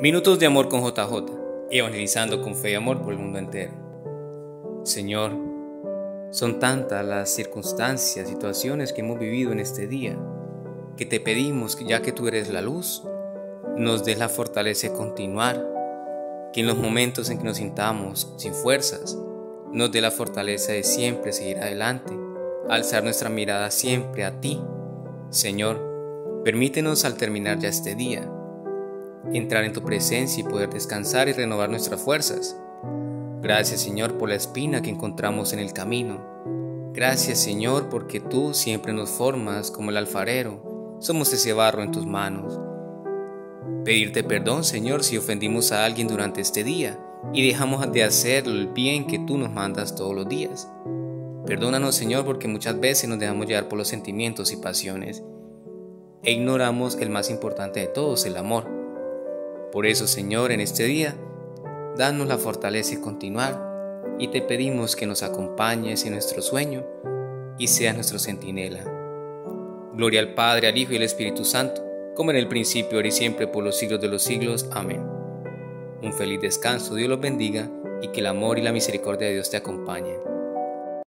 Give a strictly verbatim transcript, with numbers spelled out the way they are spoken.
Minutos de amor con J J, evangelizando con fe y amor por el mundo entero. Señor, son tantas las circunstancias, situaciones que hemos vivido en este día, que te pedimos que ya que tú eres la luz, nos des la fortaleza de continuar, que en los momentos en que nos sintamos sin fuerzas, nos dé la fortaleza de siempre seguir adelante, alzar nuestra mirada siempre a ti. Señor, permítenos al terminar ya este día, entrar en tu presencia y poder descansar y renovar nuestras fuerzas. Gracias, Señor, por la espina que encontramos en el camino. Gracias, Señor, porque tú siempre nos formas como el alfarero. Somos ese barro en tus manos. Pedirte perdón, Señor, si ofendimos a alguien durante este día y dejamos de hacer el bien que tú nos mandas todos los días. Perdónanos, Señor, porque muchas veces nos dejamos llevar por los sentimientos y pasiones e ignoramos el más importante de todos, el amor. Por eso, Señor, en este día, danos la fortaleza de continuar y te pedimos que nos acompañes en nuestro sueño y seas nuestro centinela. Gloria al Padre, al Hijo y al Espíritu Santo, como en el principio, ahora y siempre, por los siglos de los siglos. Amén. Un feliz descanso, Dios los bendiga y que el amor y la misericordia de Dios te acompañen.